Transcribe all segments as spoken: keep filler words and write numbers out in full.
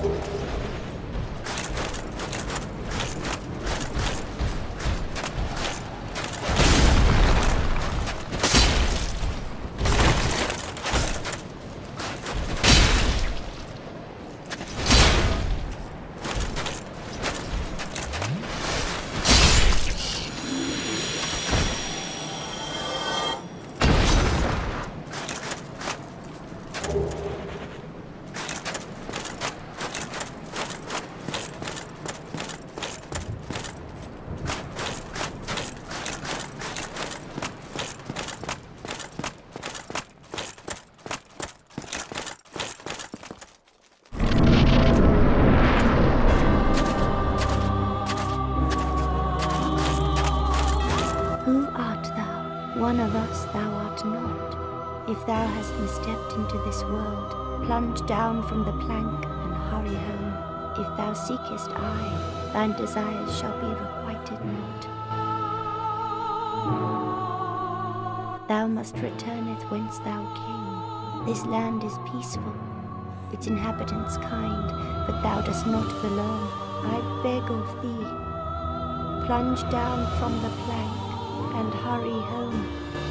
One of us thou art not. If thou hast misstepped into this world, plunge down from the plank and hurry home. If thou seekest I, thine desires shall be requited not. Thou must returneth whence thou came. This land is peaceful, its inhabitants kind, but thou dost not belong. I beg of thee, plunge down from the plank and hurry home.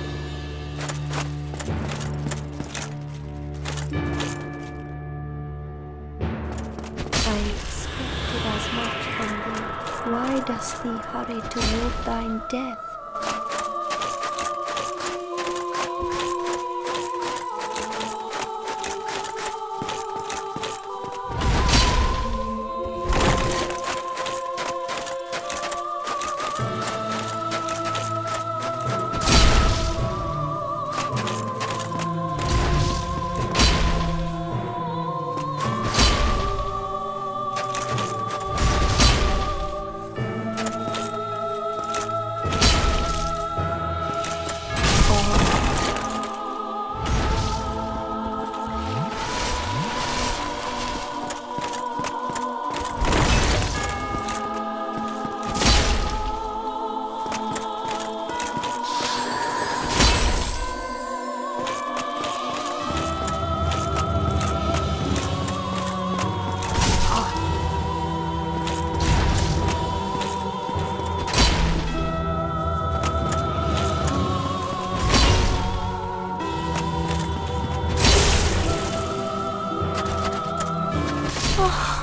I expected as much from thee. Why dost thee hurry toward thine death? Oh.